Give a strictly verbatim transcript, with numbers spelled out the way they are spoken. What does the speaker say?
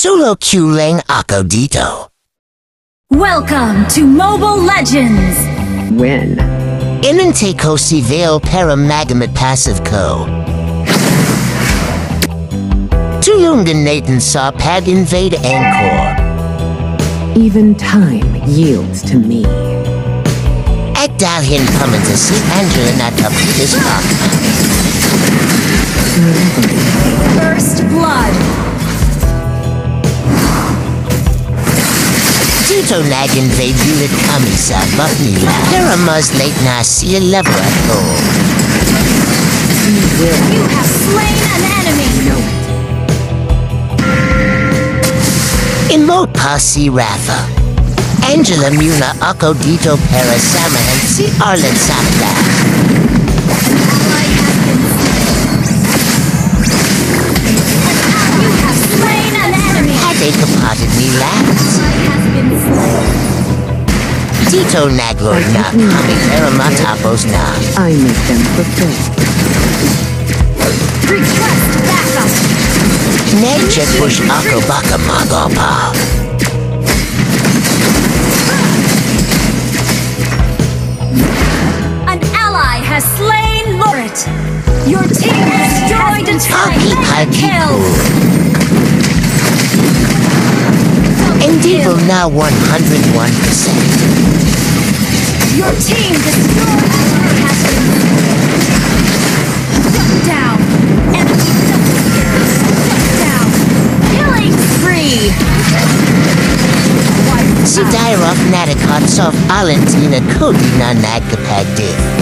Solo Q-Lang Acodito. Welcome to Mobile Legends! Win. Inente ko si Vale para magamit passive ko. Tulungan natin sa pag-invade Angkor. Even time yields to me. At dalhin naman sa si Angela na tapitas pa. First Blood! Dito nag-invade unit kami sa buff nila. Pero mas late na siya level ako. You have slain an enemy! Emote pa si Rafa. Angela muna ako dito para samahan si Arlen Sakta. You have slain an enemy! At ay kapatid nila. Dito naglord na kami pero matapos na. I make them fulfill. Request backup! Medyo push ako baka magapa. An ally has slain Lorit! Your team destroyed a Happy Titan kill! Hindi po na one hundred one percent. Your team destroyed has been shut down! Enemy double kill! Shut down! Killing spree! Si Dyrok natakot sa Valentina ko di na nagkapagdip.